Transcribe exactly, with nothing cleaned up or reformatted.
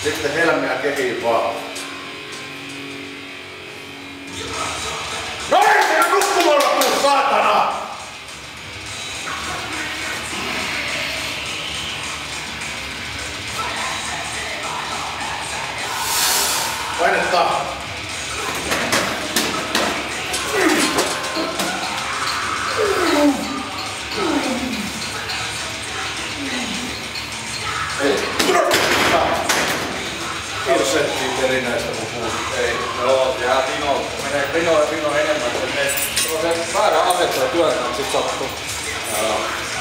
Sitten helmiä kehiin vaan. No ei sinä nukkumalla tuu, saatana! Painetta! Kiitos settiin perinnäistä mun puhut. Ei. Joo, jää Tino. Menee Tino ja Tino enemmän. Se on se väärä asetta ja työntää, sit sattuu. Joo.